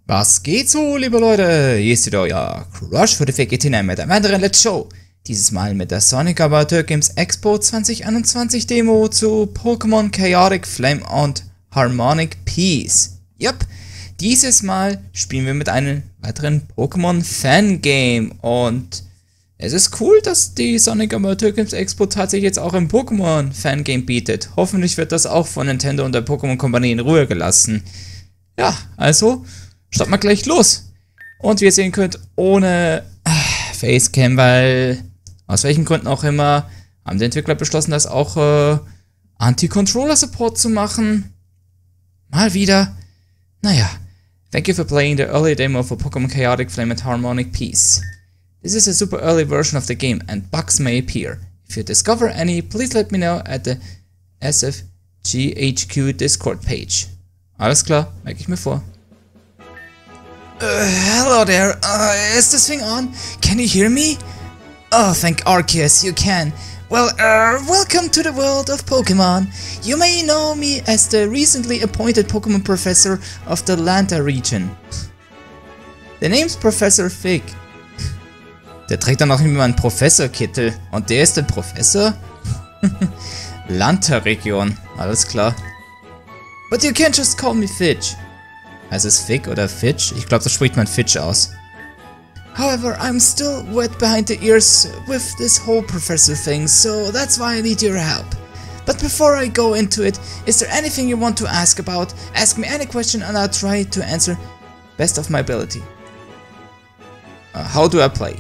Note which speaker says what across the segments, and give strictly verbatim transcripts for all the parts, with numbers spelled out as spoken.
Speaker 1: Was geht so, liebe Leute? Hier ist wieder euer Crush für die F G T neun mit einem weiteren Let's Show. Dieses Mal mit der Sonic Amateur Games Expo zwanzig einundzwanzig Demo zu Pokémon Chaotic Flame und Harmonic Peace. Yup, dieses Mal spielen wir mit einem weiteren Pokémon Fangame und es ist cool, dass die Sonic Amateur Games Expo tatsächlich jetzt auch ein Pokémon Fangame bietet. Hoffentlich wird das auch von Nintendo und der Pokémon Company in Ruhe gelassen. Ja, also starten wir gleich los. Und wie ihr sehen könnt, ohne äh, Facecam, weil aus welchen Gründen auch immer haben die Entwickler beschlossen, das auch äh, Anti-Controller-Support zu machen. Mal wieder. Naja. Thank you for playing the early demo for Pokémon Chaotic Flame and Harmonic Peace. This is a super early version of the game and bugs may appear. If you discover any, please let me know at the S F G H Q Discord page. Alles klar, merke ich mir vor. Uh, hello there, uh, is this thing on? Can you hear me? Oh, thank Arceus, you can. Well, uh, welcome to the world of Pokemon. You may know me as the recently appointed Pokemon Professor of the Lanta region. The name's Professor Fig. Der trägt dann auch immer einen Professorkittel. Und der ist ein Professor? Lanta-Region, alles klar. But you can't just call me Fidge. Heißt es Fig oder Fidge? Ich glaube, das spricht man Fidge aus. However, I'm still wet behind the ears with this whole professor thing, so that's why I need your help. But before I go into it, is there anything you want to ask about? Ask me any question and I'll try to answer best of my ability. Uh, how do I play?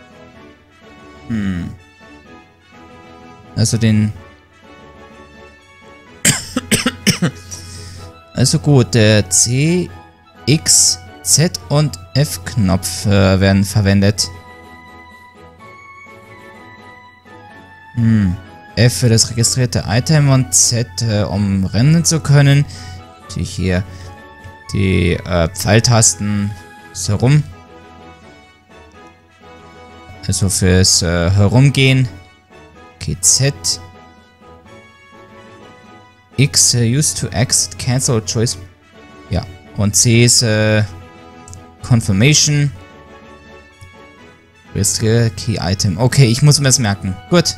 Speaker 1: Hm. Also den... Also gut, der C, X, Z und F-Knopf äh, werden verwendet. Hm. F für das registrierte Item und Z, äh, um rennen zu können. Natürlich hier die äh, Pfeiltasten so herum. Also fürs äh, Herumgehen. Okay, Z. X, uh, used to exit, cancel choice. Ja, und C ist äh, Confirmation. Key Item. Okay, ich muss mir das merken. Gut.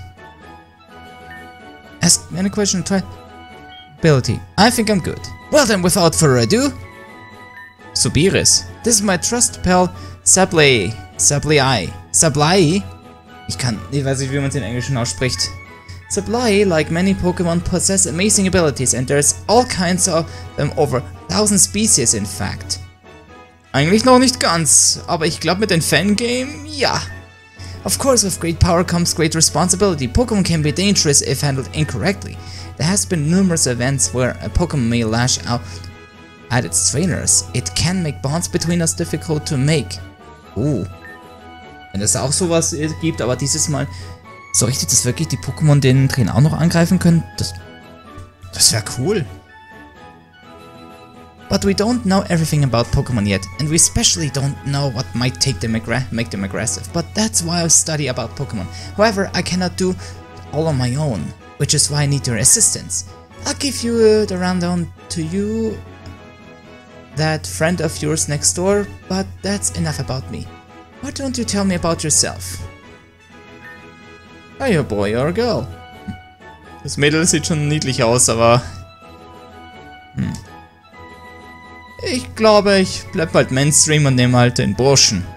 Speaker 1: Ask me any question, try. Ability. I think I'm good. Well then, without further ado. Subiris. This is my trust pal, Sableye. Sableye. Sableye? Ich kann, ich weiß nicht, wie man es in Englischen ausspricht. Sableye, like many Pokemon, possess amazing abilities and there's all kinds of them, over a thousand species in fact. Eigentlich noch nicht ganz, aber ich glaube mit dem Fangame, ja. Of course, with great power comes great responsibility. Pokemon can be dangerous if handled incorrectly. There has been numerous events where a Pokemon may lash out at its trainers. It can make bonds between us difficult to make. Uh. Wenn es auch sowas gibt, aber dieses Mal... So richtig, dass wirklich die Pokémon den Trainer auch noch angreifen können? Das, das wäre cool. But we don't know everything about Pokemon yet, and we especially don't know what might take them make them aggressive. But that's why I study about Pokemon. However, I cannot do all on my own, which is why I need your assistance. I'll give you uh, the rundown to you, that friend of yours next door, but that's enough about me. Why don't you tell me about yourself? Are you a boy or a girl? Das Mädel sieht schon niedlich aus, aber... Hm. Ich glaube, ich bleib bald Mainstream und nehme halt den Burschen.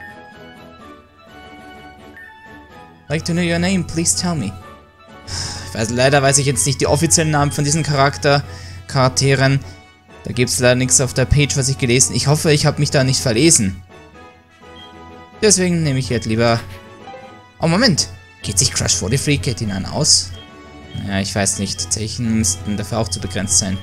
Speaker 1: Like to know your name, please tell me. Ich weiß, leider weiß ich jetzt nicht die offiziellen Namen von diesen Charakter, Charakteren. Da gibt es leider nichts auf der Page, was ich gelesen. Ich hoffe, ich habe mich da nicht verlesen. Deswegen nehme ich jetzt lieber... Oh, Moment! Geht sich Crush forty-three K T neun aus? Ja, ich weiß nicht. Zeichen müssten dafür auch zu begrenzt sein.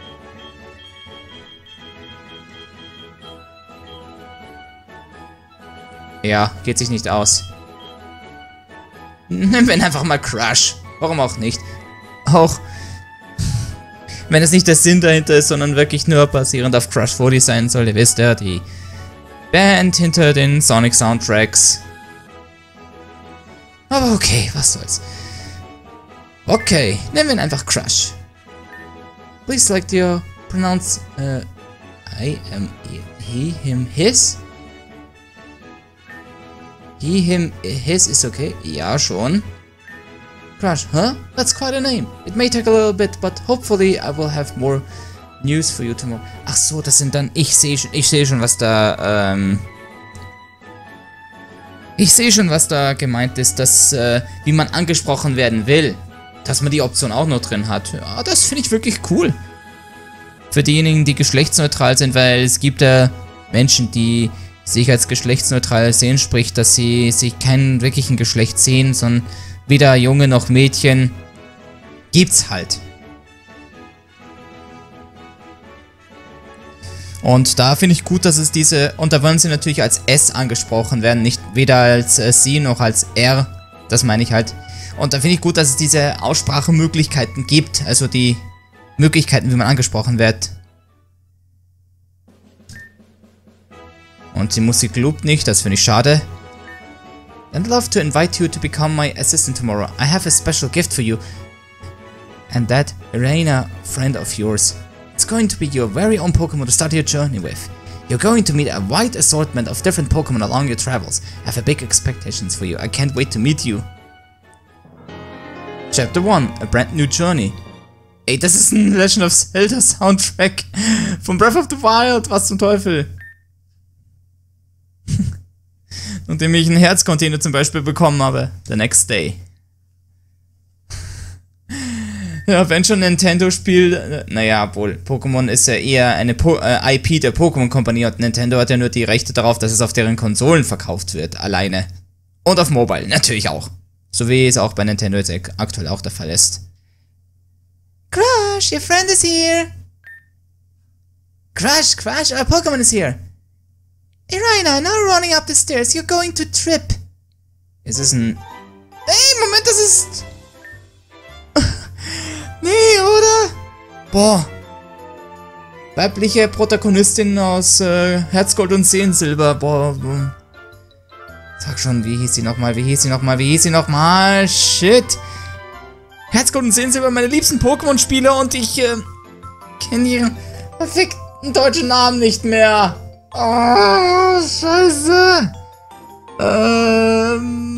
Speaker 1: Ja, geht sich nicht aus. Nehmen wir einfach mal Crush. Warum auch nicht? Auch wenn es nicht der Sinn dahinter ist, sondern wirklich nur basierend auf Crush forty sein soll. Ihr wisst ja, die Band hinter den Sonic Soundtracks. Aber okay, was soll's. Okay, nehmen wir ihn einfach Crush. Please select your pronounce uh, I am he, him, his? He, him, his is okay. Ja, schon. Crush, huh? That's quite a name. It may take a little bit, but hopefully I will have more news for you tomorrow. Ach so, das sind dann... Ich sehe schon, ich sehe schon, was da, ähm... Ich sehe schon, was da gemeint ist, dass, äh, wie man angesprochen werden will. Dass man die Option auch noch drin hat. Ja, das finde ich wirklich cool. Für diejenigen, die geschlechtsneutral sind, weil es gibt ja Menschen, die sich als geschlechtsneutral sehen, sprich, dass sie sich keinen wirklichen Geschlecht sehen, sondern weder Junge noch Mädchen. Gibt's halt. Und da finde ich gut, dass es diese, und da wollen sie natürlich als S angesprochen werden, nicht weder als äh, sie noch als R, das meine ich halt. Und da finde ich gut, dass es diese Aussprachemöglichkeiten gibt, also die Möglichkeiten, wie man angesprochen wird. Und die Musik loopt nicht, das finde ich schade. I'd love to invite you to become my assistant tomorrow. I have a special gift for you. And that Irena, friend of yours. It's going to be your very own Pokemon to start your journey with. You're going to meet a wide assortment of different Pokemon along your travels. I have a big expectations for you. I can't wait to meet you. Chapter one, a brand new journey. Ey, das ist ein Legend of Zelda Soundtrack von Breath of the Wild. Was zum Teufel? Nachdem ich einen Herzcontainer zum Beispiel bekommen habe. The next day. Ja, wenn schon Nintendo spielt, naja, obwohl, Pokémon ist ja eher eine po äh, I P der Pokémon-Kompanie und Nintendo hat ja nur die Rechte darauf, dass es auf deren Konsolen verkauft wird, alleine. Und auf Mobile, natürlich auch. So wie es auch bei Nintendo jetzt aktuell auch der Fall ist. Crush, your friend is here! Crush, Crush, our Pokémon is here! Irina, now running up the stairs, you're going to trip! Ist es ein... Ey, Moment, das ist... Nee, oder? Boah. Weibliche Protagonistin aus äh, Herzgold und Seelensilber. Boah, boah. Sag schon, wie hieß sie nochmal? Wie hieß sie nochmal? Wie hieß sie nochmal? Shit. Herzgold und Seelensilber, meine liebsten Pokémon-Spieler und ich äh, kenne ihren perfekten deutschen Namen nicht mehr. Oh, scheiße. Ähm...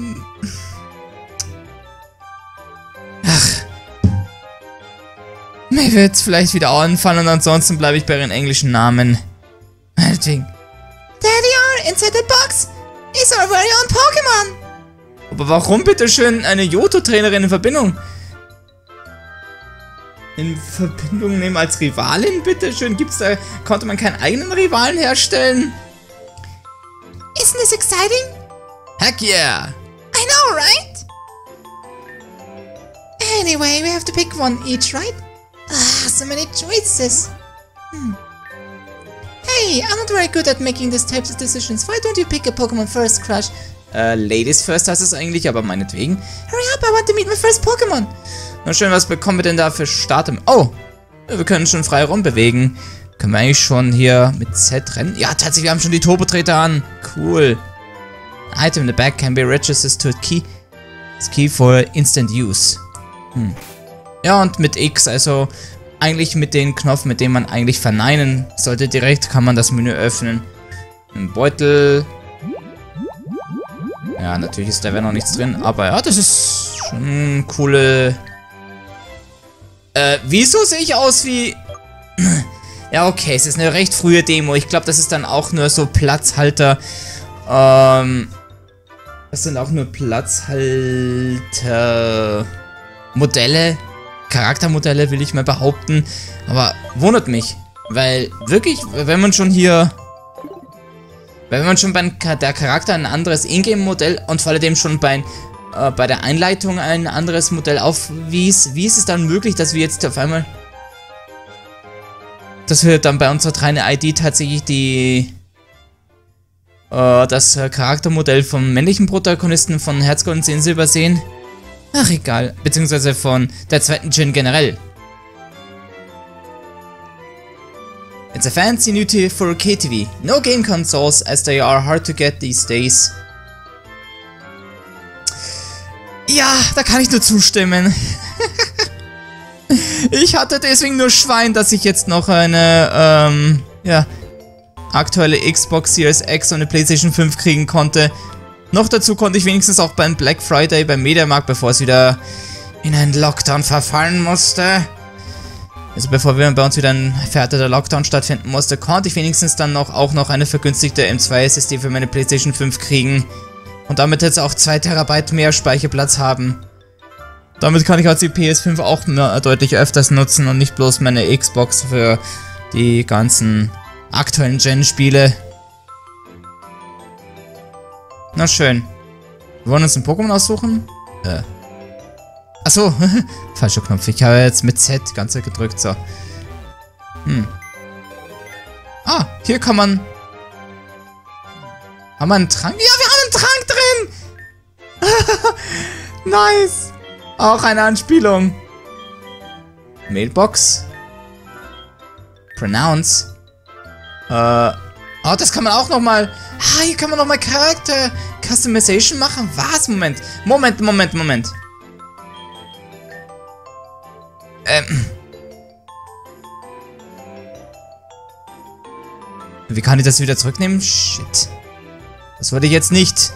Speaker 1: Mir wird's vielleicht wieder anfallen und ansonsten bleibe ich bei ihren englischen Namen. Meinetwegen. There they are, inside the box. It's our very own Pokémon. Aber warum bitteschön eine Johto-Trainerin in Verbindung? In Verbindung nehmen als Rivalin, bitteschön? Gibt's da, konnte man keinen eigenen Rivalen herstellen? Isn't this exciting? Heck yeah. I know, right? Anyway, we have to pick one each, right? Ah, so many choices. Hmm. Hey, I'm not very good at making these types of decisions. Why don't you pick a Pokemon first, Crush? Äh, Ladies first heißt es eigentlich, aber meinetwegen. Hurry up, I want to meet my first Pokemon. Na schön, was bekommen wir denn da für Start? Oh, wir können schon frei rumbewegen. Können wir eigentlich schon hier mit Z rennen? Ja, tatsächlich, wir haben schon die Turbotreter an. Cool. An item in the back can be registered to a key. It's key for instant use. Hm. Ja, und mit X, also eigentlich mit den Knopf, mit dem man eigentlich verneinen sollte direkt, kann man das Menü öffnen. Ein Beutel. Ja, natürlich ist da noch nichts drin, aber ja, das ist schon coole... Äh, wieso sehe ich aus wie... Ja, okay, es ist eine recht frühe Demo. Ich glaube, das ist dann auch nur so Platzhalter. Ähm... Das sind auch nur Platzhalter... Modelle. Charaktermodelle, will ich mal behaupten. Aber wundert mich. Weil wirklich, wenn man schon hier... Wenn man schon bei der Charakter ein anderes Ingame-Modell und vor allem schon bei, äh, bei der Einleitung ein anderes Modell aufwies, wie ist es dann möglich, dass wir jetzt auf einmal... Dass wir dann bei unserer drei I D tatsächlich die... Äh, das Charaktermodell vom männlichen Protagonisten von Herzgold und Seelensilber sehen? Ach, egal. Beziehungsweise von der zweiten Gen generell. It's a fancy new T V for K T V. No game consoles, as they are hard to get these days. Ja, da kann ich nur zustimmen. Ich hatte deswegen nur Schwein, dass ich jetzt noch eine, ähm, ja, aktuelle Xbox Series X und eine PlayStation fünf kriegen konnte. Noch dazu konnte ich wenigstens auch beim Black Friday beim Mediamarkt, bevor es wieder in einen Lockdown verfallen musste. Also bevor wir bei uns wieder ein verhärteter Lockdown stattfinden musste, konnte ich wenigstens dann noch auch noch eine vergünstigte M zwei S S D für meine PlayStation fünf kriegen. Und damit jetzt auch zwei Terabyte mehr Speicherplatz haben. Damit kann ich also die P S fünf auch mehr, deutlich öfters nutzen und nicht bloß meine Xbox für die ganzen aktuellen Gen-Spiele. Na schön. Wir wollen uns ein Pokémon aussuchen? Äh. Achso, falscher Knopf. Ich habe jetzt mit Z ganz gedrückt, so. Hm. Ah, hier kann man... Haben wir einen Trank? Ja, wir haben einen Trank drin! Nice! Auch eine Anspielung. Mailbox. Pronounce. Äh... Oh, das kann man auch nochmal... Ah, hier kann man nochmal Charakter Customization machen. Was? Moment. Moment, Moment, Moment. Ähm. Wie kann ich das wieder zurücknehmen? Shit. Das wollte ich jetzt nicht.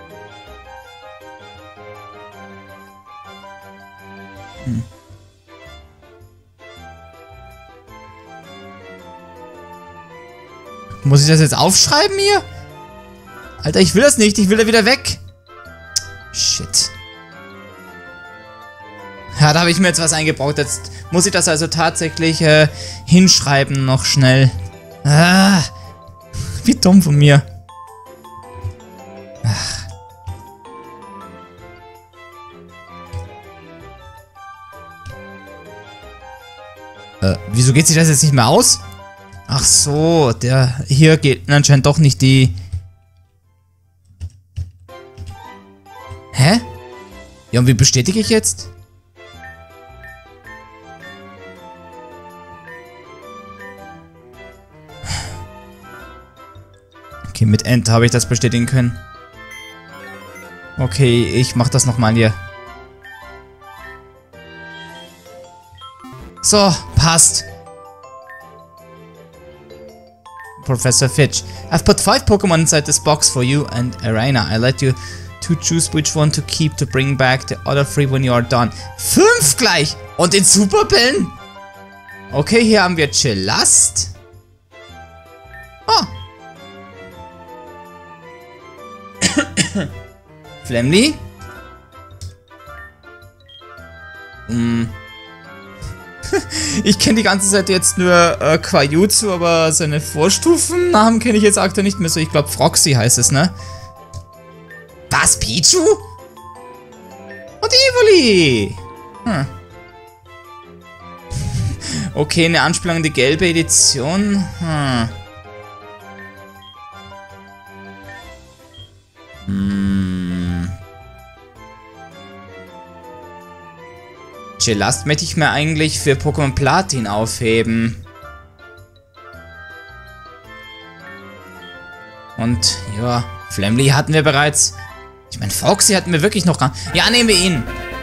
Speaker 1: Hm. Muss ich das jetzt aufschreiben hier? Alter, ich will das nicht. Ich will da wieder weg. Shit. Ja, da habe ich mir jetzt was eingebaut. Jetzt muss ich das also tatsächlich äh, hinschreiben noch schnell. Ah, wie dumm von mir. Ach. Äh, wieso geht sich das jetzt nicht mehr aus? Ach so, der hier geht anscheinend doch nicht die... Hä? Ja, und wie bestätige ich jetzt? Okay, mit Enter habe ich das bestätigen können. Okay, ich mach das nochmal hier. So, passt. Professor Fitch, I've put five Pokemon inside this box for you and Arena. I let you to choose which one to keep to bring back the other three when you are done. Fünf gleich! Und in Superbällen? Okay, hier haben wir Chillast. Oh. Flamly. Hm. Ich kenne die ganze Zeit jetzt nur äh, Quajutsu, aber seine Vorstufennamen kenne ich jetzt aktuell nicht mehr so. Ich glaube, Froxy heißt es, ne? Was, Pichu? Und Evoli! Hm. Okay, eine Anspielung an die gelbe Edition. Hm. Hm. Chillast möchte ich mir eigentlich für Pokémon Platin aufheben. Und, ja, Flamly hatten wir bereits. Ich meine, Foxy hatten wir wirklich noch gar... Ja, nehmen wir ihn.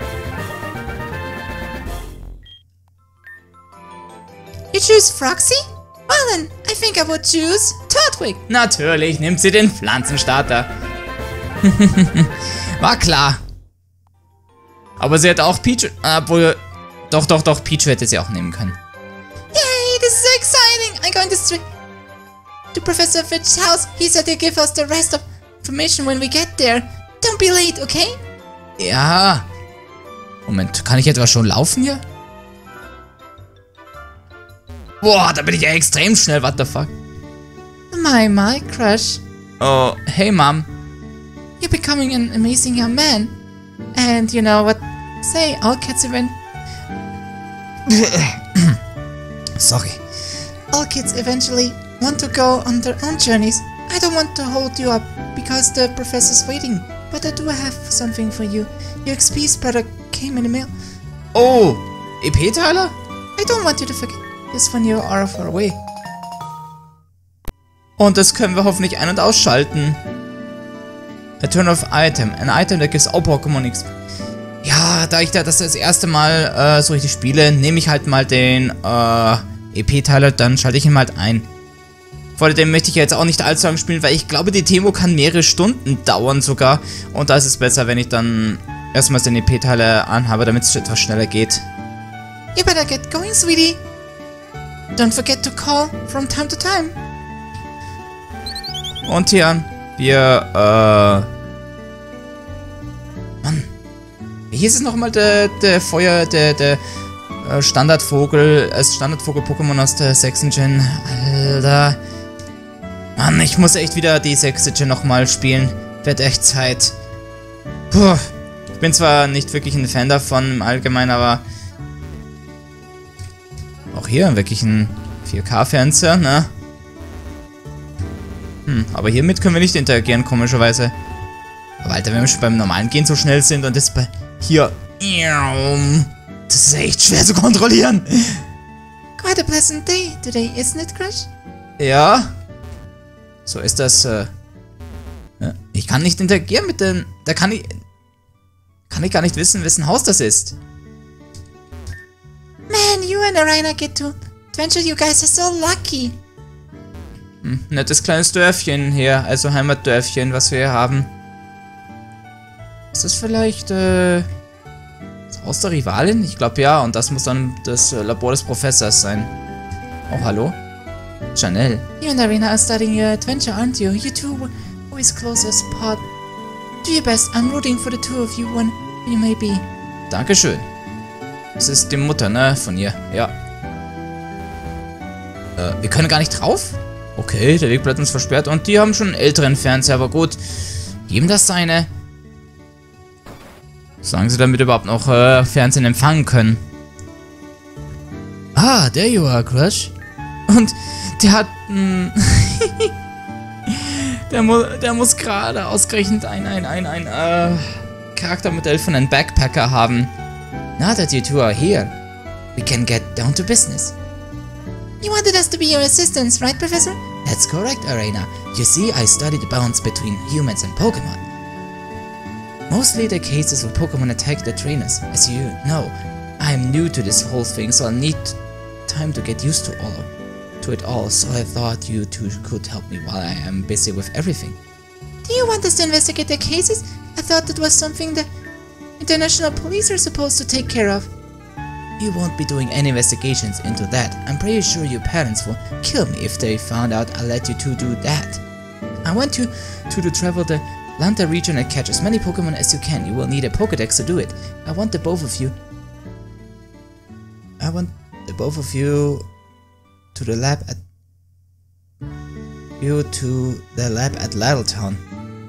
Speaker 1: You choose Froxy? Well then, I think I would choose Turtwig. Natürlich nimmt sie den Pflanzenstarter. War klar. Aber sie hat auch Pichu... Obwohl... Doch, doch, doch, Pichu hätte sie auch nehmen können. Yay, this is so exciting. I'm going to street to Professor Fitch's house. He said he'll give us the rest of information when we get there. Don't be late, okay? Ja. Moment, kann ich etwa schon laufen hier? Boah, da bin ich ja extrem schnell, what the fuck? My, my, Crush. Oh, hey, Mom. You're becoming an amazing young man. And you know what? Say, all kids event... Sorry. All kids eventually want to go on their own journeys. I don't want to hold you up because the professor's waiting. But I do have something for you. Your X P spreader came in the mail. Oh, E P-Teiler? I don't want you to forget this when you are far away. Und das können wir hoffentlich ein- und ausschalten. A turn of item. An item that gives all Pokémon X P. Ja, da ich da das das erste Mal äh, so richtig spiele, nehme ich halt mal den äh, E P-Teiler, dann schalte ich ihn halt ein. Vor allem möchte ich ja jetzt auch nicht allzu lang spielen, weil ich glaube, die Demo kann mehrere Stunden dauern sogar. Und da ist es besser, wenn ich dann erstmal seine E P-Teile anhabe, damit es etwas schneller geht.
Speaker 2: You better get going, sweetie. Don't forget to call from time to time.
Speaker 1: Und Tian, wir, äh... Mann. Wie hieß es nochmal, der, der Feuer, der, der äh, Standardvogel, als Standardvogel-Pokémon aus der sechsten Gen. Alter. Mann, ich muss echt wieder die sechste Gen nochmal spielen. Wird echt Zeit. Puh. Ich bin zwar nicht wirklich ein Fan davon im Allgemeinen, aber... Auch hier wirklich ein vier K-Fernseher, ne? Hm, aber hiermit können wir nicht interagieren, komischerweise. Aber Alter, wenn wir schon beim normalen Gehen so schnell sind und das bei... Hier... Das ist echt schwer zu kontrollieren.
Speaker 2: Quite a pleasant day today, isn't it, Crush?
Speaker 1: Ja. So ist das, äh... Ja. Ich kann nicht interagieren mit den... Da kann ich... Kann ich gar nicht wissen, wessen Haus das ist.
Speaker 2: Man, you and Arena get to adventure. You guys are so lucky.
Speaker 1: Hm, nettes kleines Dörfchen hier, also Heimatdörfchen, was wir hier haben. Ist das vielleicht, äh... das Haus der Rivalin? Ich glaube ja, und das muss dann das äh, Labor des Professors sein. Oh, hallo? Janelle.
Speaker 2: You and Arena are starting your adventure, aren't you? You two were always close as part. Do your best. I'm rooting for the two of you when you may be.
Speaker 1: Dankeschön. Das ist die Mutter, ne? Von ihr. Ja. Äh, wir können gar nicht drauf? Okay, der Weg bleibt uns versperrt. Und die haben schon einen älteren Fernseher, aber gut. Geben das seine. Sagen sie, damit überhaupt noch äh, Fernsehen empfangen können. Ah, there you are, Crush. Und der hat... Mh, der, mu der muss gerade ausgerechnet ein, ein, ein, ein äh, Charaktermodell von einem Backpacker haben. Now that you two are here, we can get down to business.
Speaker 2: You wanted us to be your assistants, right, Professor?
Speaker 1: That's correct, Arena. You see, I studied the bonds between humans and Pokemon. Mostly the cases where Pokemon attack the trainers. As you know, I'm new to this whole thing, so I'll need time to get used to all of, to it all, so I thought you two could help me while I am busy with everything.
Speaker 2: Do you want us to investigate the cases? I thought that was something the international police are supposed to take care of.
Speaker 1: You won't be doing any investigations into that. I'm pretty sure your parents will kill me if they found out I let you two do that. I want you two to travel the Lanta region and catch as many Pokemon as you can. You will need a Pokedex to do it. I want the both of you... I want the both of you to the lab at... You to the lab at Lattletown.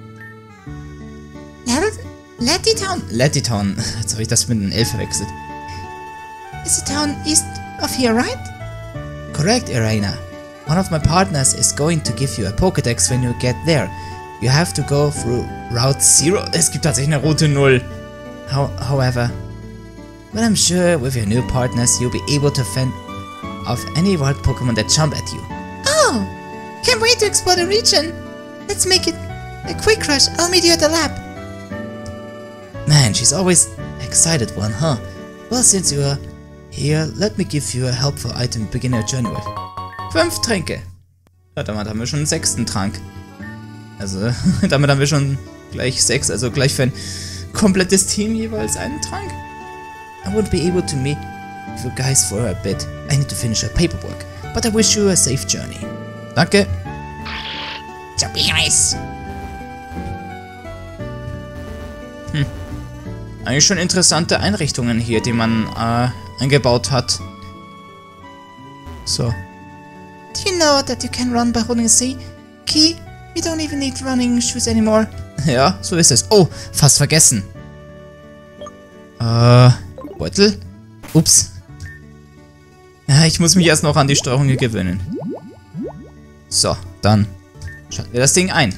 Speaker 2: Lattytown?
Speaker 1: Lattytown. Jetzt habe ich das mit einem L verwechselt.
Speaker 2: Is the town east of here, right?
Speaker 1: Correct, Irena. One of my partners is going to give you a Pokedex when you get there. You have to go through Route Zero. Es gibt tatsächlich eine Route null. How, however, but I'm sure with your new partners you'll be able to fend off any wild Pokemon that jump at you.
Speaker 2: Oh! Can't wait to explore the region. Let's make it a quick rush. I'll meet you at the lab.
Speaker 1: Man, she's always excited one, huh? Well, since you are here, let me give you a helpful item to begin your journey with. Fünf Tränke. Ja, damit haben wir schon einen sechsten Trank. Also, damit haben wir schon gleich sechs, also gleich für ein komplettes Team jeweils einen Trank. I won't be able to meet with you guys for a bit. I need to finish our paperwork, but I wish you a safe journey. Danke.
Speaker 2: Surprise!
Speaker 1: Hm. Eigentlich schon interessante Einrichtungen hier, die man äh, eingebaut hat. So.
Speaker 2: Do you know that you can run by holding a C key? You don't even need running shoes anymore.
Speaker 1: Ja, so ist es. Oh, fast vergessen. Äh, Beutel? Ups. Ja, ich muss mich erst noch an die Steuerung hier gewöhnen. So, dann schalten wir das Ding ein.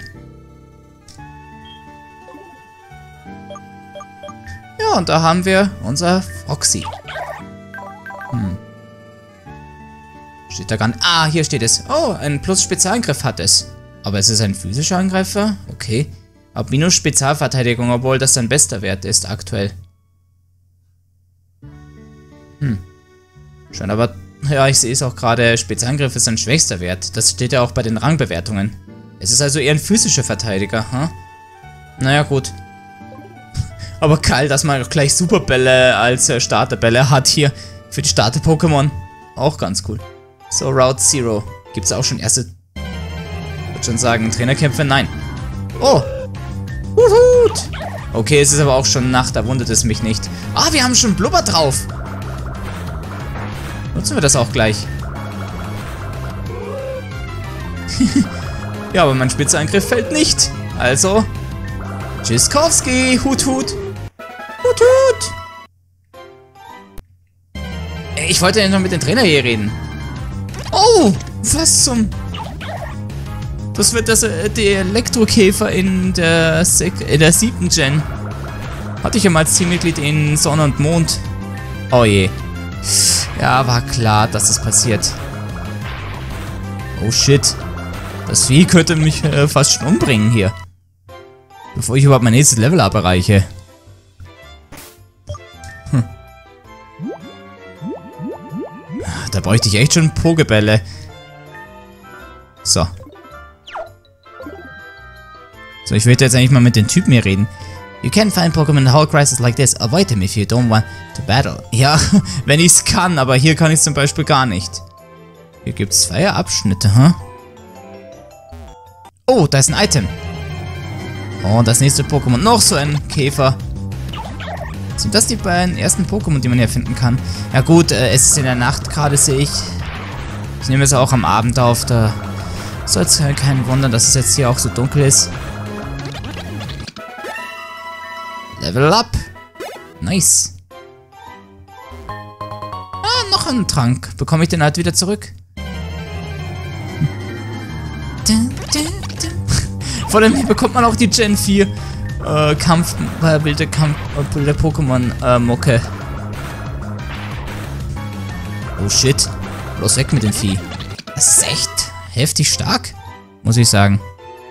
Speaker 1: Ja, und da haben wir unser Foxy. Hm. Steht da gar nicht. Ah, hier steht es. Oh, ein Plus-Spezialangriff hat es. Aber es ist ein physischer Angreifer? Okay. Aber minus Spezialverteidigung, obwohl das sein bester Wert ist aktuell. Hm. Scheint aber Ja, ich sehe es auch gerade, Spezialangriff ist sein schwächster Wert. Das steht ja auch bei den Rangbewertungen. Es ist also eher ein physischer Verteidiger, hm? Naja, gut. Aber geil, dass man auch gleich Superbälle als äh, Starterbälle hat hier für die Starter-Pokémon. Auch ganz cool. So, Route Zero. Gibt es auch schon erste... Ich würde schon sagen, Trainerkämpfe? Nein. Oh! Wuhut! Okay, es ist aber auch schon Nacht, da wundert es mich nicht. Ah, wir haben schon Blubber drauf! Nutzen wir das auch gleich. Ja, aber mein Spitzenangriff fällt nicht. Also... Tschüsskowski! Hut, Hut! Hut, Hut! Ich wollte ja noch mit dem Trainer hier reden. Oh! Was zum... Das wird das, äh, der Elektrokäfer in der, Sek in der siebten Gen. Hatte ich ja mal als Teammitglied in Sonne und Mond. Oh je. Ja, war klar, dass das passiert. Oh shit. Das Vieh könnte mich äh, fast schon umbringen hier. Bevor ich überhaupt mein nächstes Level-Up erreiche. Hm. Da bräuchte ich echt schon Pokebälle. So. So, ich würde jetzt eigentlich mal mit den Typen hier reden. You can find Pokémon in a whole crisis like this. Avoid them if you don't want to battle. Ja, wenn ich es kann, aber hier kann ich es zum Beispiel gar nicht. Hier gibt es zwei Abschnitte, hm? Oh, da ist ein Item. Oh, das nächste Pokémon. Noch so ein Käfer. Sind das die beiden ersten Pokémon, die man hier finden kann? Ja gut, äh, es ist in der Nacht gerade, sehe ich. Ich nehme es auch am Abend auf. Da soll es halt keinen wundern, dass es jetzt hier auch so dunkel ist. Level up. Nice. Ah, noch einen Trank. Bekomme ich den halt wieder zurück? Vor allem hier bekommt man auch die Gen vier äh, Kampf, äh, wilde Kampf, äh, wilde Pokémon äh, Mucke. Oh shit. Bloß weg mit dem Vieh. Das ist echt heftig stark, muss ich sagen.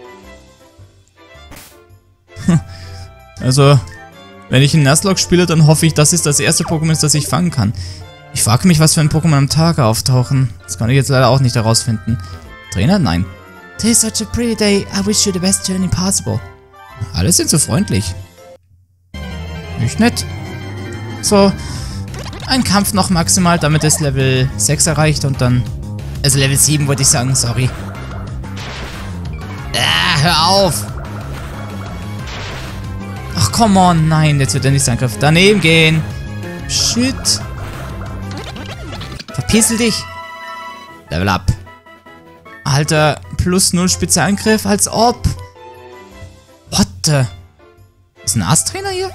Speaker 1: Also, wenn ich einen Nuzlocke spiele, dann hoffe ich, dass es das erste Pokémon ist, das ich fangen kann. Ich frage mich, was für ein Pokémon am Tag auftauchen. Das kann ich jetzt leider auch nicht herausfinden. Trainer? Nein. Today is such a pretty day. I wish you the best journey possible. Alle sind so freundlich. Nicht nett. So. Ein Kampf noch maximal, damit es Level sechs erreicht und dann... Also Level sieben wollte ich sagen, sorry. Ah, hör auf! Ach, come on. Nein, jetzt wird der nächste Angriff daneben gehen. Shit. Verpissel dich. Level up. Alter, plus null Spezialangriff, als ob. What the? Ist ein Ass-Trainer hier?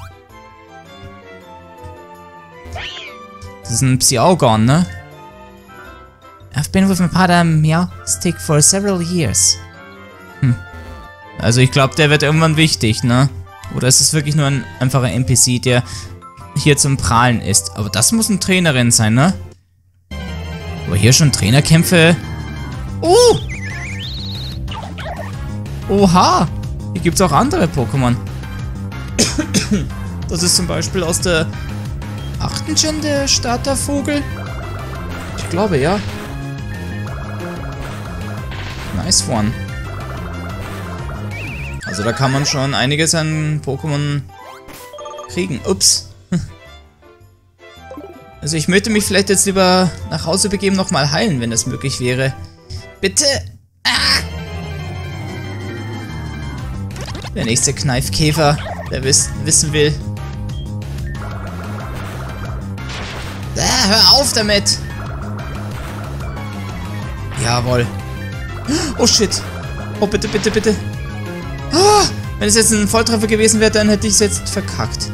Speaker 1: Das ist ein Psyaugon, ne? I've been with my partner Meowstic for several years. Hm. Also ich glaube, der wird irgendwann wichtig, ne? Oder ist es wirklich nur ein einfacher N P C, der hier zum Prahlen ist? Aber das muss eine Trainerin sein, ne? Aber hier schon Trainerkämpfe. Oh! Oha! Hier gibt es auch andere Pokémon. Das ist zum Beispiel aus der achten Gen der Startervogel. Ich glaube, ja. Nice one. Also da kann man schon einiges an Pokémon kriegen. Ups. Also ich möchte mich vielleicht jetzt lieber nach Hause begeben, nochmal heilen, wenn das möglich wäre. Bitte! Ah! Der nächste Kneifkäfer, der wiss wissen will. Ah, hör auf damit! Jawohl. Oh shit. Oh bitte, bitte, bitte. Oh, wenn es jetzt ein Volltreffer gewesen wäre, dann hätte ich es jetzt verkackt.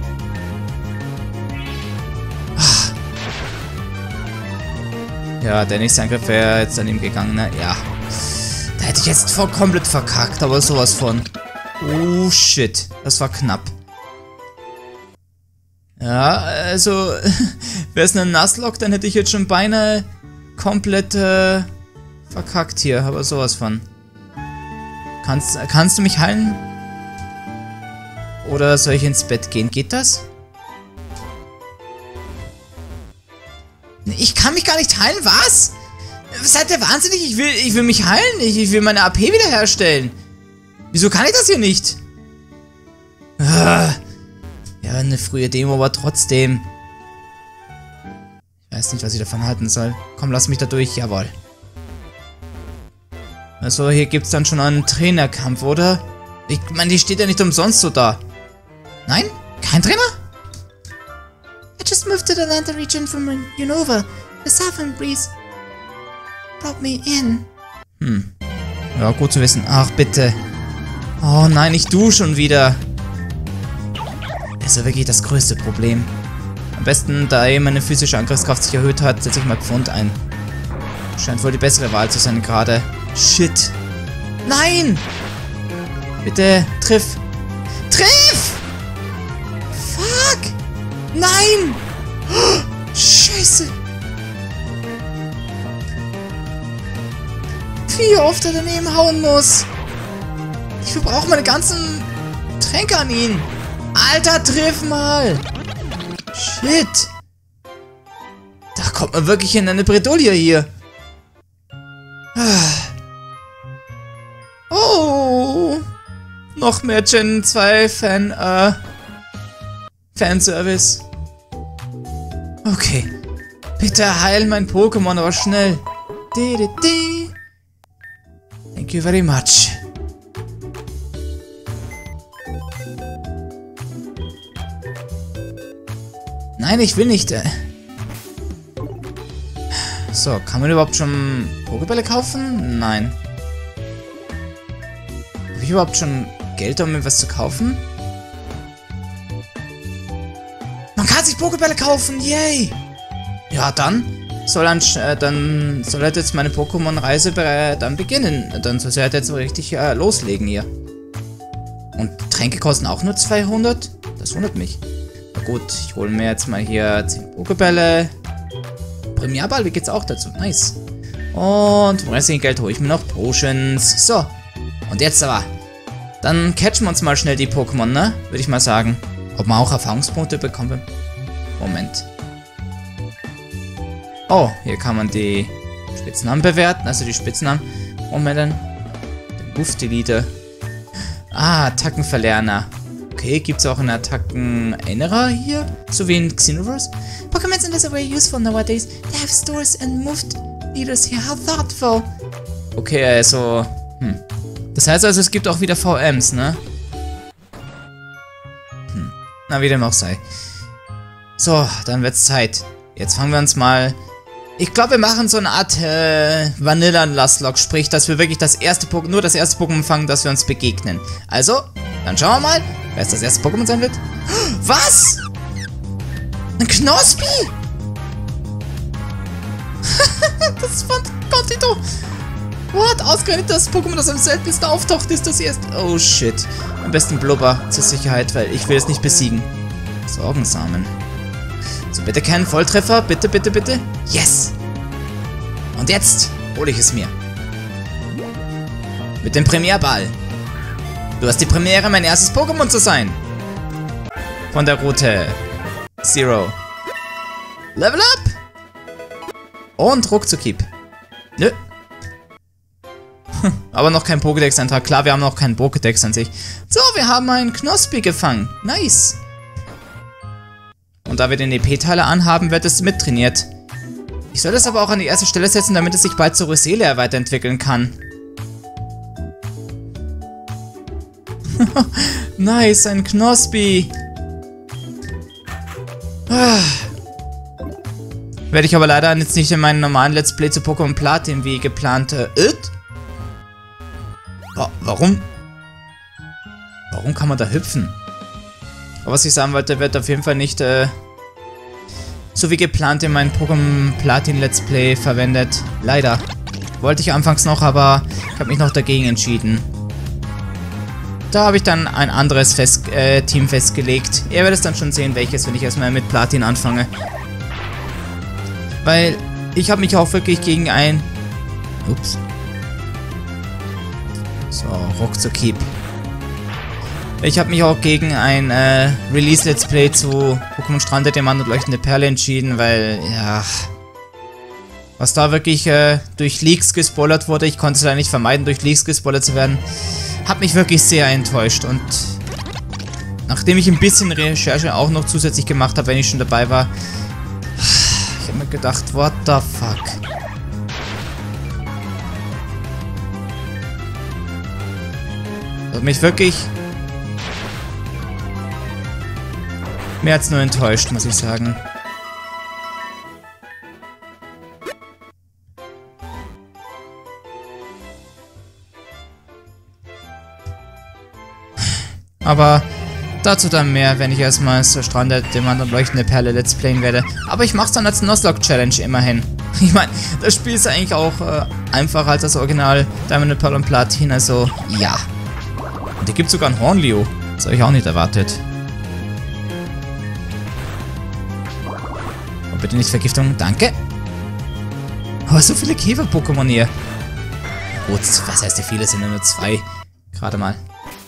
Speaker 1: Ja, der nächste Angriff wäre jetzt an ihm gegangen, ne? Ja. Da hätte ich jetzt voll komplett verkackt, aber sowas von. Oh shit. Das war knapp. Ja, also, wäre es ein Nuzlocke, dann hätte ich jetzt schon beinahe komplett äh, verkackt hier, aber sowas von. Kannst, kannst du mich heilen? Oder soll ich ins Bett gehen? Geht das? Ich kann mich gar nicht heilen, was? Seid ihr wahnsinnig? Ich will, ich will mich heilen. Ich, ich will meine A P wiederherstellen. Wieso kann ich das hier nicht? Ah. Ja, eine frühe Demo, aber trotzdem. Ich weiß nicht, was ich davon halten soll. Komm, lass mich da durch. Jawohl. Also, hier gibt es dann schon einen Trainerkampf, oder? Ich meine, die steht ja nicht umsonst so da. Nein? Kein Trainer?
Speaker 2: I just moved to the Atlanta region from Unova. The southern breeze brought me in.
Speaker 1: Hm. Ja, gut zu wissen. Ach, bitte. Oh nein, nicht du schon wieder. Das ist ja wirklich das größte Problem. Am besten, da eben meine physische Angriffskraft sich erhöht hat, setze ich mal Pfund ein. Scheint wohl die bessere Wahl zu sein gerade. Shit. Nein! Bitte, triff. Triff! Fuck! Nein! Oh, Scheiße! Wie oft er daneben hauen muss. Ich verbrauche meine ganzen Tränke an ihn. Alter, triff mal! Shit! Da kommt man wirklich in eine Bredouille hier. Oh! Noch mehr Gen zwei Fan, äh... Fanservice. Okay. Bitte heil mein Pokémon, aber schnell. Di, di, di. Thank you very much. Nein, ich will nicht. Äh. So, kann man überhaupt schon Pokébälle kaufen? Nein. Habe ich überhaupt schon Geld, um mir was zu kaufen? Man kann sich Pokébälle kaufen, yay! Ja, dann soll, dann, äh, dann soll halt jetzt meine Pokémon-Reise äh, dann beginnen. Dann soll sie halt jetzt so richtig äh, loslegen hier. Und Tränke kosten auch nur zweihundert? Das wundert mich. Na gut, ich hole mir jetzt mal hier zehn Pokébälle. Premierball, wie geht's auch dazu? Nice. Und vom restlichen Geld hole ich mir noch Potions. So. Und jetzt aber. Dann catchen wir uns mal schnell die Pokémon, ne? Würde ich mal sagen. Ob man auch Erfahrungspunkte bekommt. Moment. Oh, hier kann man die Spitznamen bewerten. Also die Spitznamen. Moment dann. Den Buff-Delete. Ah, Attackenverlerner. Okay, gibt es auch einen Attacken-Erinnerer hier? So wie in Xenoverse?
Speaker 2: Pokémon Centers are very useful nowadays. They have stores and moved leaders here. How thoughtful.
Speaker 1: Okay, also... Hm. Das heißt also, es gibt auch wieder V Ms, ne? Hm. Na, wie dem auch sei. So, dann wird's Zeit. Jetzt fangen wir uns mal... Ich glaube, wir machen so eine Art äh, Vanilla-Nuzlocke, sprich, dass wir wirklich das erste Pokémon, nur das erste Pokémon fangen, dass wir uns begegnen. Also, dann schauen wir mal, wer es das erste Pokémon sein wird. Was? Ein Knospi? Das fand Kontito. What? Ausgerechnet das Pokémon, das am seltensten auftaucht, ist das erste. Oh shit. Am besten Blubber zur Sicherheit, weil ich will es nicht besiegen. Sorgensamen. So, bitte keinen Volltreffer. Bitte, bitte, bitte. Yes! Und jetzt hole ich es mir. Mit dem Premierball. Du hast die Premiere, mein erstes Pokémon zu sein. Von der Route Zero. Level up! Und Ruckzuckieb. Nö. Aber noch kein Pokédex-Eintrag. Klar, wir haben noch keinen Pokédex an sich. So, wir haben einen Knospi gefangen. Nice. Und da wir den E P-Teiler anhaben, wird es mittrainiert. Ich soll das aber auch an die erste Stelle setzen, damit es sich bald zur Roselia weiterentwickeln kann. Nice, ein Knospi. Ah. Werde ich aber leider jetzt nicht in meinen normalen Let's Play zu Pokémon Platin wie geplant. Äh, it? Oh, warum? Warum kann man da hüpfen? Aber was ich sagen wollte, wird auf jeden Fall nicht äh, so wie geplant in meinem Pokémon Platin Let's Play verwendet. Leider. Wollte ich anfangs noch, aber ich habe mich noch dagegen entschieden. Da habe ich dann ein anderes Fest, äh, Team festgelegt. Ihr werdet es dann schon sehen, welches, wenn ich erstmal mit Platin anfange. Weil ich habe mich auch wirklich gegen ein... Ups. So, Ruckzuckieb. Ich habe mich auch gegen ein äh, Release-Let's Play zu Pokémon Strand der Diamant und Leuchtende Perle entschieden, weil, ja, Was da wirklich äh, durch Leaks gespoilert wurde, ich konnte es leider nicht vermeiden, durch Leaks gespoilert zu werden, hat mich wirklich sehr enttäuscht. Und nachdem ich ein bisschen Recherche auch noch zusätzlich gemacht habe, wenn ich schon dabei war, ich habe mir gedacht, what the fuck. Das hat mich wirklich mehr als nur enttäuscht, muss ich sagen. Aber dazu dann mehr, wenn ich erstmal zur Strande Diamant und leuchtende Perle Let's Playen werde. Aber ich mach's dann als Nuzlocke Challenge immerhin. Ich meine, das Spiel ist eigentlich auch äh, einfacher als das Original Diamond and Pearl und Platin, also ja. Und hier gibt's sogar ein Hornlio. Das habe ich auch nicht erwartet. Oh, bitte nicht Vergiftung, danke. Oh, so viele Käfer-Pokémon hier. Gut, was heißt die viele? Sind nur zwei. Gerade mal.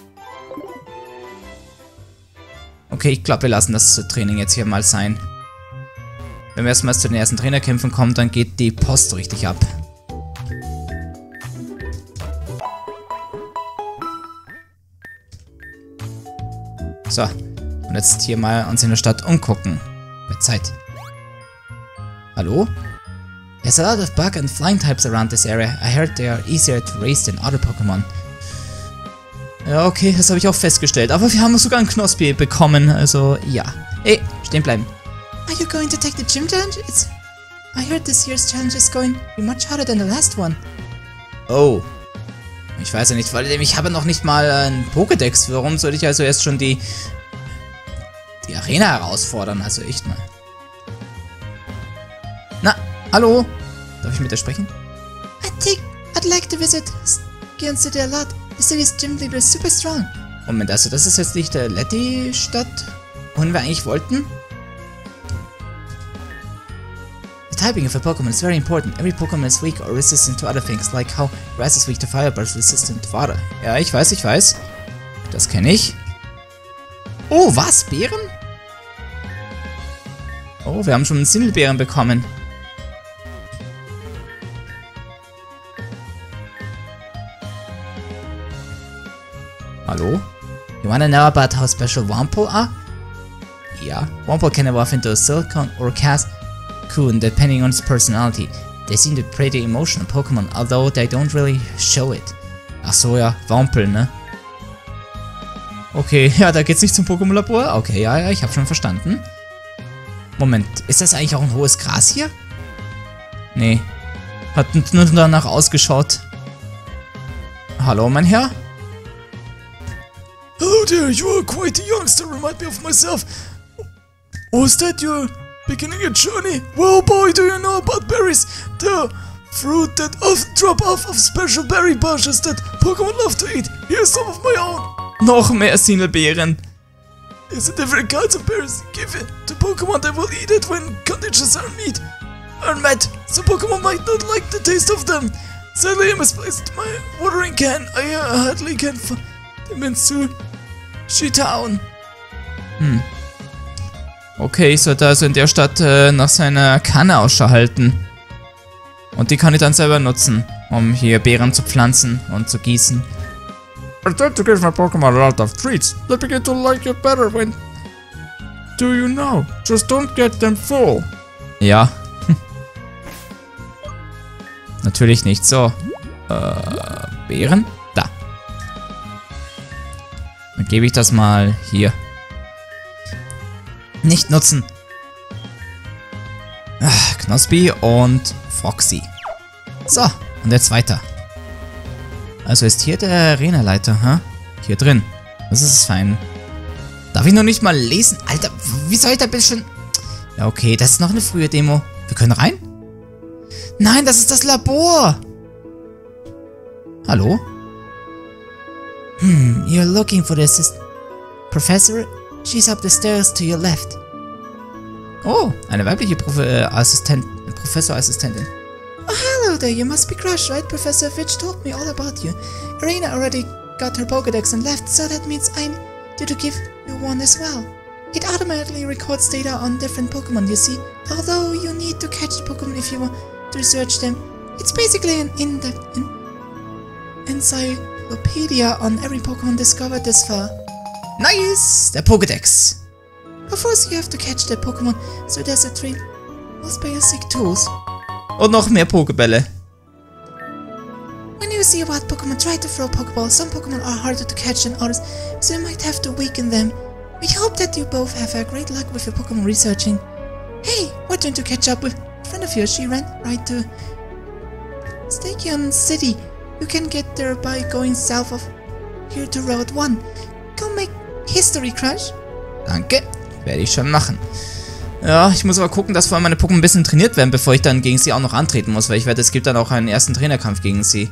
Speaker 1: Okay, ich glaube, wir lassen das Training jetzt hier mal sein. Wenn wir erstmal zu den ersten Trainerkämpfen kommen, dann geht die Post richtig ab. So, und jetzt hier mal uns in der Stadt umgucken. Mit Zeit. Hallo? There's a lot of bug and flying types around this area. I heard they are easier to raise than other Pokémon. Ja, okay, das habe ich auch festgestellt. Aber wir haben sogar einen Knospi bekommen, also ja. Ey, stehen bleiben.
Speaker 2: Are you going to take the gym challenge? It's... I heard this year's challenge is going to be much harder than the last one.
Speaker 1: Oh. Ich weiß ja nicht, weil ich habe noch nicht mal einen Pokédex. Warum soll ich also erst schon die... die Arena herausfordern? Also echt mal. Na, hallo? Darf ich mit dir sprechen?
Speaker 2: I think I'd like to visit Skion City a lot. The city's gym leader is super strong.
Speaker 1: Moment, also das ist jetzt nicht der Letty-Stadt, wohin wir eigentlich wollten?
Speaker 2: The typing of a Pokemon is very important. Every Pokemon is weak or resistant to other things, like how grass is weak to fire but resistant to water.
Speaker 1: Ja, ich weiß, ich weiß. Das kenne ich. Oh, was? Beeren? Oh, wir haben schon einen Sindelbeeren bekommen. Hallo?
Speaker 2: You wanna know about how special Wurmple are?
Speaker 1: Ja.
Speaker 2: Wurmple can evolve into a Silicone or Cascoon depending on its personality. They seem to be pretty emotional Pokemon, although they don't really show it.
Speaker 1: Ach so, ja. Wurmple, ne? Okay, ja, da geht's nicht zum Pokémon-Labor. Okay, ja, ja, ich habe schon verstanden. Moment, ist das eigentlich auch ein hohes Gras hier? Nee. Hat nur danach ausgeschaut. Hallo, mein Herr?
Speaker 3: Hello there, you are quite a youngster, remind me of myself. Was that your beginning a journey? Well boy, do you know about berries? The fruit that often drop off of special berry bushes that Pokemon love to eat. Here's some of my own.
Speaker 1: Noch mehr Sindelbeeren.
Speaker 3: There's different kinds of berries given to Pokemon that will eat it when conditions are met. Are met. Some Pokemon might not like the taste of them. Sadly, I misplaced my watering can. I uh, hardly can find them in She-Town.
Speaker 1: Hm. Okay, ich sollte also in der Stadt äh, nach seiner Kanne Ausschau halten. Und die kann ich dann selber nutzen, um hier Beeren zu pflanzen und zu gießen.
Speaker 3: I tend to give my Pokemon a lot of treats. They begin to like you better when... Do you know? Just don't get them full.
Speaker 1: Ja. Natürlich nicht. So. Äh, Beeren? Da. Dann gebe ich das mal hier. Nicht nutzen. Ach, Knospi und Foxy. So, und jetzt weiter. Also ist hier der Arena-Leiter, ha? Hier drin. Das ist fein. Darf ich noch nicht mal lesen? Alter, wie soll ich da bitte schon... Ja, okay, das ist noch eine frühe Demo. Wir können rein? Nein, das ist das Labor! Hallo?
Speaker 2: Hmm, you're looking for the assistant professor? She's up the stairs to your left.
Speaker 1: Oh, eine weibliche Prof äh, Assistent Professorassistentin.
Speaker 2: Oh, hello there, you must be Crush, right? Professor Fitch told me all about you. Arena already got her Pokédex and left, so that means I'm due to give you one as well. It automatically records data on different Pokemon, you see. Although you need to catch the Pokemon if you to research them. It's basically an in-depth in encyclopedia on every Pokemon discovered this far.
Speaker 1: Nice! Der Pokédex.
Speaker 2: But first you have to catch the Pokemon, so there's a three most basic tools.
Speaker 1: Und noch mehr Pokébälle.
Speaker 2: When you see a wild Pokemon, try to throw Pokeballs. Some Pokemon are harder to catch than others, so you might have to weaken them. We hope that you both have a great luck with your Pokemon researching. Hey, we're trying to catch up with a friend of yours. She ran right to Stakion City. You can get there by going south of here to Route one. Go make history, Crush.
Speaker 1: Danke. Werde ich schon machen. Ja, ich muss aber gucken, dass vor allem meine Pokémon ein bisschen trainiert werden, bevor ich dann gegen sie auch noch antreten muss, weil ich werde, es gibt dann auch einen ersten Trainerkampf gegen sie.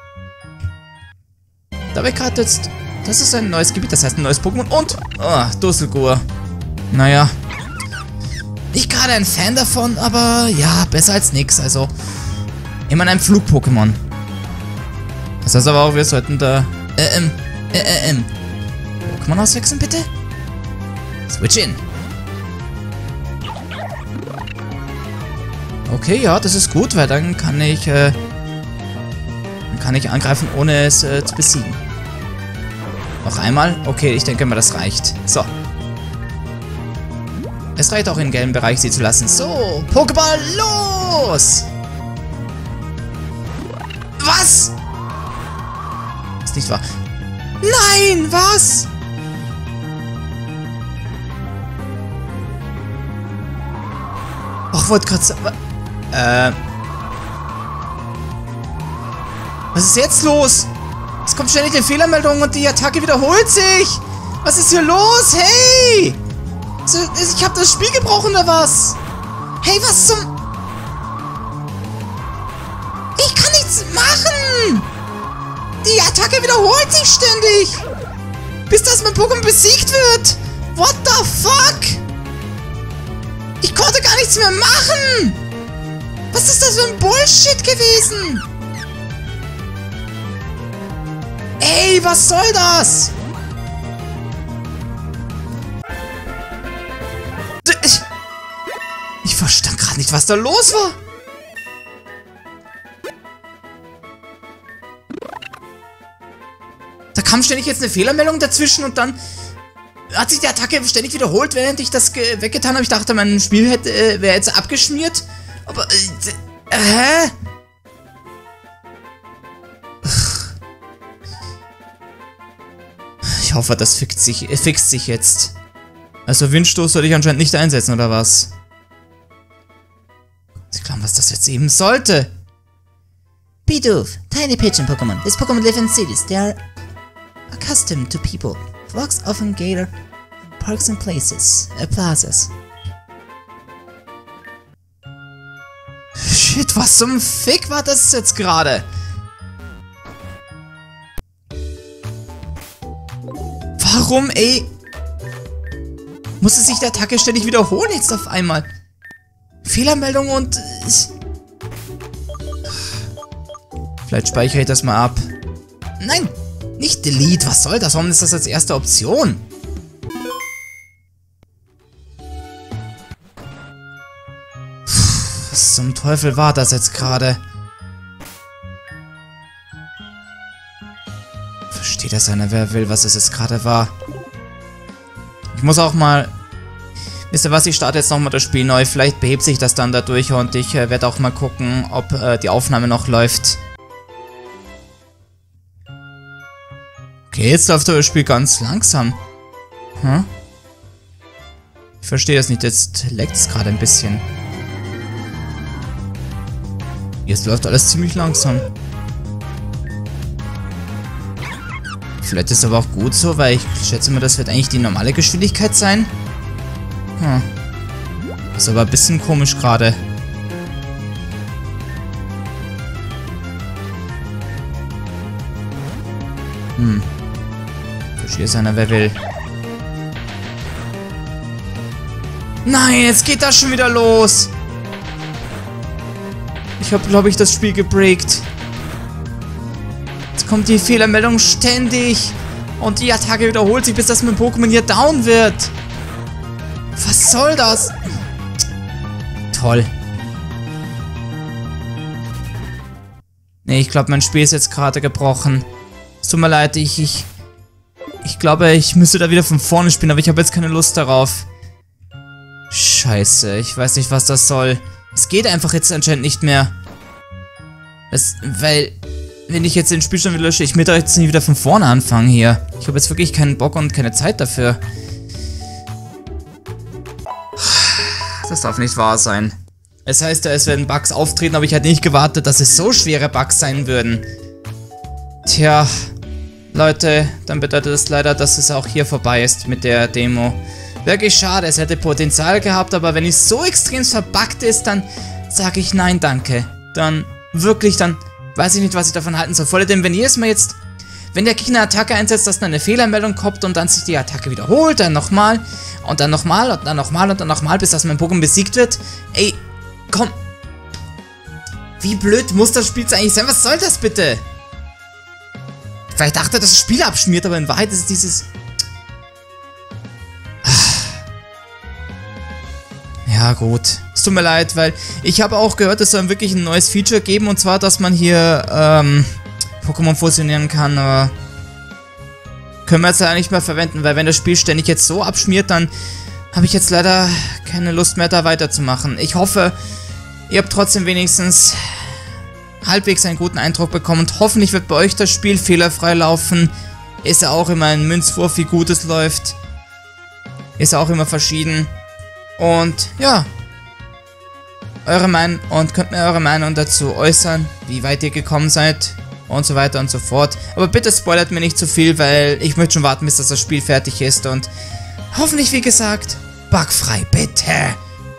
Speaker 1: Dabei gerade jetzt... Das ist ein neues Gebiet, das heißt ein neues Pokémon und... Oh, Dusselgur. Naja. Nicht gerade ein Fan davon, aber ja, besser als nix, also... Immerhin ein Flug-Pokémon. Das heißt aber auch, wir sollten da... Äh, ähm... Äh, äh, ähm... Pokémon auswechseln, bitte? Switch in. Okay, ja, das ist gut, weil dann kann ich, äh, dann kann ich angreifen, ohne es äh, zu besiegen. Noch einmal? Okay, ich denke mal, das reicht. So. Es reicht auch im gelben Bereich, sie zu lassen. So, Pokéball, los! Was? Ist nicht wahr. Nein, was? Ich wollte gerade sagen... Äh... Was ist jetzt los? Es kommt ständig eine Fehlermeldung und die Attacke wiederholt sich. Was ist hier los? Hey! So, ich habe das Spiel gebrochen oder was? Hey, was zum... Ich kann nichts machen! Die Attacke wiederholt sich ständig! Bis das mein Pokémon besiegt wird! What the fuck? Ich konnte gar nichts mehr machen! Was ist das für ein Bullshit gewesen? Ey, was soll das? Ich, ich verstand gerade nicht, was da los war. Da kam ständig jetzt eine Fehlermeldung dazwischen und dann hat sich die Attacke ständig wiederholt, während ich das weggetan habe. Ich dachte, mein Spiel hätte, äh, wäre jetzt abgeschmiert. Aber, äh, äh, hä? Ich hoffe, das fixt sich, äh, fixt sich jetzt. Also Windstoß soll ich anscheinend nicht einsetzen, oder was? Sie glauben, was das jetzt eben sollte.
Speaker 2: Bidoof, tiny pigeon Pokemon. This Pokemon live in cities. They are accustomed to people. Flocks often gather in parks and places, uh, plazas.
Speaker 1: Shit, was zum Fick war das jetzt gerade? Warum, ey? Musste sich der Attacke ständig wiederholen jetzt auf einmal? Fehlermeldung und... Ich Vielleicht speichere ich das mal ab. Nein, nicht Delete. Was soll das? Warum ist das als erste Option? Was zum Teufel war das jetzt gerade? Versteht das einer, wer will, was es jetzt gerade war? Ich muss auch mal... Wisst ihr was, ich starte jetzt nochmal das Spiel neu. Vielleicht behebt sich das dann dadurch und ich äh, werde auch mal gucken, ob äh, die Aufnahme noch läuft. Okay, jetzt läuft das Spiel ganz langsam. Hm? Ich verstehe das nicht, jetzt leckt es gerade ein bisschen. Jetzt läuft alles ziemlich langsam. Vielleicht ist es aber auch gut so, weil ich schätze mal, das wird eigentlich die normale Geschwindigkeit sein. Hm. Das ist aber ein bisschen komisch gerade. Hm. Hier ist einer, wer will. Nein, jetzt geht das schon wieder los. Ich habe, glaube ich, das Spiel gebreakt. Jetzt kommt die Fehlermeldung ständig. Und die Attacke wiederholt sich, bis das mein Pokémon hier down wird. Was soll das? Toll. Nee, ich glaube, mein Spiel ist jetzt gerade gebrochen. Es tut mir leid, ich, ich... Ich glaube, ich müsste da wieder von vorne spielen, aber ich habe jetzt keine Lust darauf. Scheiße, ich weiß nicht, was das soll. Es geht einfach jetzt anscheinend nicht mehr. Das, weil... Wenn ich jetzt den Spielstand wieder lösche, ich möchte jetzt nicht wieder von vorne anfangen hier. Ich habe jetzt wirklich keinen Bock und keine Zeit dafür. Das darf nicht wahr sein. Es heißt ja, es werden Bugs auftreten, aber ich hätte nicht gewartet, dass es so schwere Bugs sein würden. Tja, Leute, dann bedeutet das leider, dass es auch hier vorbei ist mit der Demo. Wirklich schade, es hätte Potenzial gehabt, aber wenn es so extrem verbuggt ist, dann sage ich nein, danke. Dann wirklich, dann weiß ich nicht, was ich davon halten soll. Vor allem, wenn jedes Mal jetzt, wenn der Gegner Attacke einsetzt, dass dann eine Fehlermeldung kommt und dann sich die Attacke wiederholt, dann nochmal und dann nochmal und dann nochmal und dann nochmal, bis das mein Pokémon besiegt wird. Ey, komm. Wie blöd muss das Spiel eigentlich sein? Was soll das bitte? Vielleicht dachte er, dass das Spiel abschmiert, aber in Wahrheit ist es dieses... Ja gut, es tut mir leid, weil ich habe auch gehört, es soll wirklich ein neues Feature geben, und zwar, dass man hier ähm, Pokémon fusionieren kann, aber können wir jetzt leider nicht mehr verwenden, weil wenn das Spiel ständig jetzt so abschmiert, dann habe ich jetzt leider keine Lust mehr, da weiterzumachen. Ich hoffe, ihr habt trotzdem wenigstens halbwegs einen guten Eindruck bekommen und hoffentlich wird bei euch das Spiel fehlerfrei laufen. Ist ja auch immer ein Münzwurf, wie gut es läuft. Ist auch immer verschieden. Und ja, eure Meinung und könnt mir eure Meinung dazu äußern, wie weit ihr gekommen seid und so weiter und so fort. Aber bitte spoilert mir nicht zu viel, weil ich möchte schon warten, bis das, das Spiel fertig ist und hoffentlich, wie gesagt, bugfrei, bitte.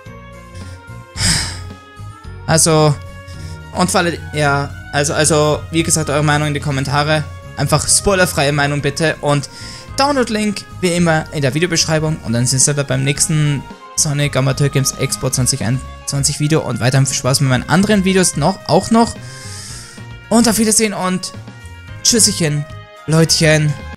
Speaker 1: Also, und vor allem, ja, also, also, wie gesagt, eure Meinung in die Kommentare. Einfach spoilerfreie Meinung bitte und Download-Link wie immer in der Videobeschreibung und dann sind wir beim nächsten Sonic Amateur Games Expo zwanzig einundzwanzig Video und weiterhin viel Spaß mit meinen anderen Videos noch, auch noch. Und auf Wiedersehen und Tschüsschen, Leutchen.